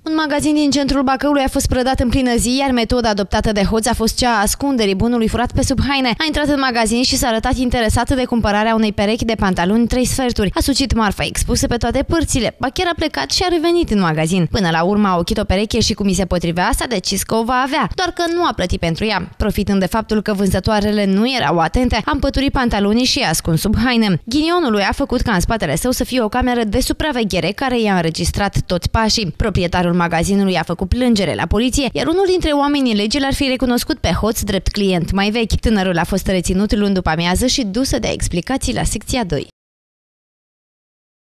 Un magazin din centrul Bacăului a fost prădat în plină zi, iar metoda adoptată de hoț a fost cea a ascunderii bunului furat pe sub haine. A intrat în magazin și s-a arătat interesat de cumpărarea unei perechi de pantaloni 3 sferturi. A sucit marfa expusă pe toate părțile, ba chiar a plecat și a revenit în magazin. Până la urmă a ochit o pereche și cum i se potrivea, s-a decis că o va avea, doar că nu a plătit pentru ea. Profitând de faptul că vânzătoarele nu erau atente, a împăturit pantalonii și i-a ascuns sub haine. Ghinionul lui a făcut ca în spatele său să fie o cameră de supraveghere care i-a înregistrat toți pașii. Proprietarul magazinului a făcut plângere la poliție, iar unul dintre oamenii legii l-ar fi recunoscut pe hoț drept client mai vechi. Tânărul a fost reținut luni după amiază și dus să dea explicații la secția 2.